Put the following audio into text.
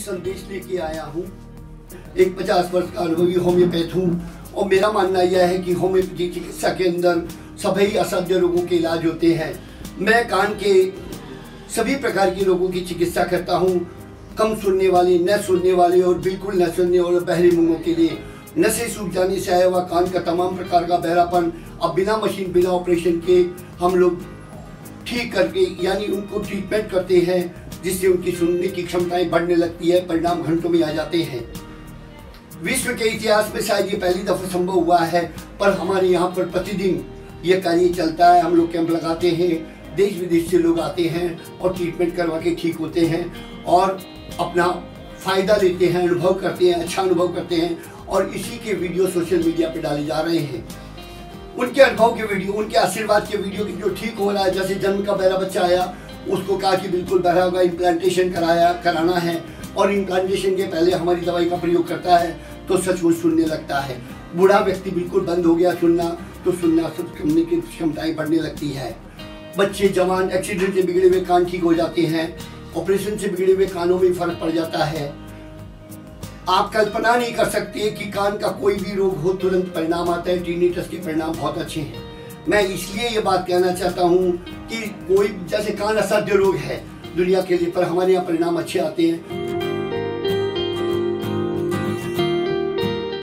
संदेश लेके आया हूँ। एक 50 वर्ष का अनुभवी होम्योपैथ हूँ और मेरा मानना यह है कि होम्योपैथी चिकित्सा के अंदर सभी असाध्य रोगों के इलाज होते हैं। मैं कान के सभी प्रकार के रोगों की चिकित्सा करता हूँ। कम सुनने वाले, न सुनने वाले और बिल्कुल न सुनने वाले बहरे मूंगों के लिए नसें सूख जाने से आया हुआ कान का तमाम प्रकार का बहरापन अब बिना मशीन, बिना ऑपरेशन के हम लोग ठीक करके यानी उनको ट्रीटमेंट करते हैं, जिससे उनकी सुनने की क्षमताएं बढ़ने लगती है, परिणाम घंटों में आ जाते हैं। विश्व के इतिहास में शायद ये पहली दफा संभव हुआ है, पर हमारे यहाँ पर प्रतिदिन ये कार्य चलता है। हम लोग कैंप लगाते हैं, देश विदेश से लोग आते हैं और ट्रीटमेंट करवा के ठीक होते हैं और अपना फ़ायदा लेते हैं, अनुभव करते हैं, अच्छा अनुभव करते हैं और इसी के वीडियो सोशल मीडिया पे डाले जा रहे हैं। उनके अनुभव के वीडियो, उनके आशीर्वाद के वीडियो की जो ठीक हो रहा है, जैसे जन्म का बहरा बच्चा आया, उसको कहा कि बिल्कुल बहरा होगा, इम्प्लांटेशन कराना है और इम्प्लांटेशन के पहले हमारी दवाई का प्रयोग करता है तो सचमुच सुनने लगता है। बूढ़ा व्यक्ति बिल्कुल बंद हो गया सुनना, तो सुनने की क्षमताएं बढ़ने लगती है। बच्चे, जवान एक्सीडेंट से बिगड़े हुए कान ठीक हो जाते हैं, ऑपरेशन से बिगड़े हुए कानों में फर्क पड़ जाता है। आप कल्पना नहीं कर सकते कि कान का कोई भी रोग हो तुरंत परिणाम आता है। टिनिटस के परिणाम बहुत अच्छे हैं। मैं इसलिए ये बात कहना चाहता हूँ कि कोई जैसे कान असाध्य रोग है दुनिया के लिए, पर हमारे यहाँ परिणाम अच्छे आते हैं।